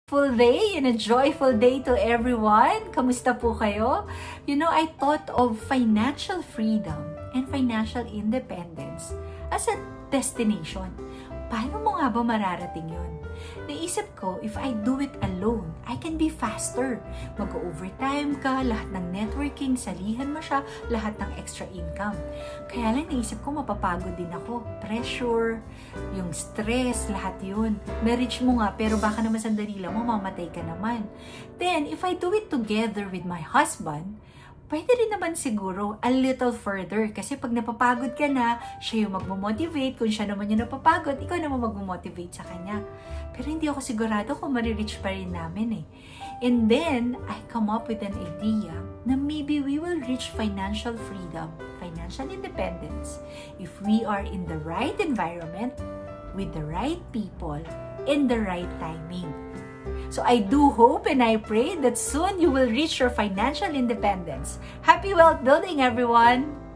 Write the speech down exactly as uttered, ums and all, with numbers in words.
Full day and a joyful day to everyone. Kamusta po kayo? You know, I thought of financial freedom and financial independence as a destination. Paano mo nga ba mararating yun? Naisip ko, if I do it alone, I can be faster. Mag-overtime ka, lahat ng networking, salihan mo siya, lahat ng extra income. Kaya lang naisip ko, mapapagod din ako. Pressure, yung stress, lahat yun. Na-reach mo nga, pero baka naman sandali lang, mamamatay ka naman. Then, if I do it together with my husband, pwede rin naman siguro a little further. Kasi pag napapagod ka na, siya yung magmo-motivate. Kung siya naman yung napapagod, ikaw naman magmo-motivate sa kanya. Pero hindi ako sigurado kung marireach pa rin namin eh. And then, I come up with an idea na maybe we will reach financial freedom, financial independence, if we are in the right environment, with the right people, in the right timing. So I do hope and I pray that soon you will reach your financial independence. Happy wealth building, everyone!